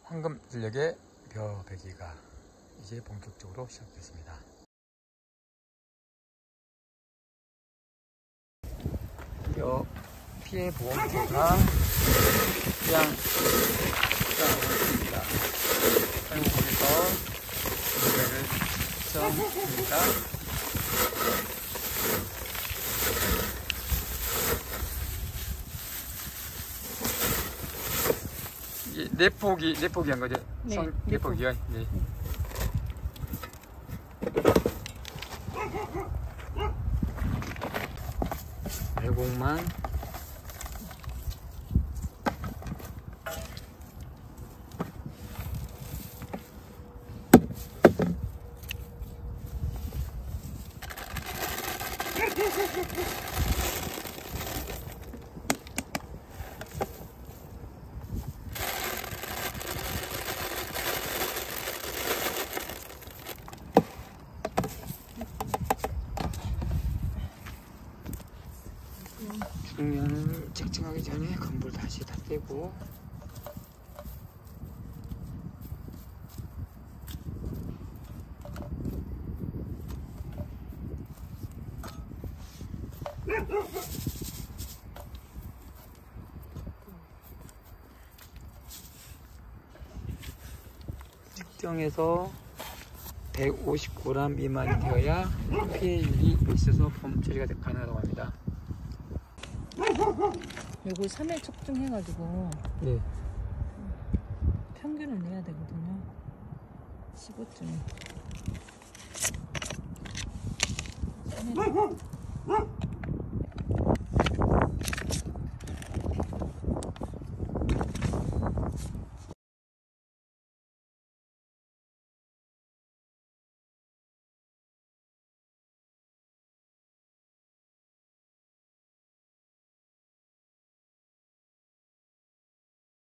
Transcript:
황금 진력의 벼베기가 이제 본격적으로 시작됐습니다. 벼 피해 보험료가 그냥 하고 있습니다. 사용국에서 문제를 시청합니다. 내포기 한 거죠? 네, 내포기요? 네. 배곡만 중면을 쨍쨍하기 전에 건불 다시 다 떼고 측정해서 150g 미만이 되어야 피해율이 있어서 보험 처리가 가능하다고 합니다. 요거 3회 측정해가지고 네. 평균을 내야 되거든요. 15점. 3회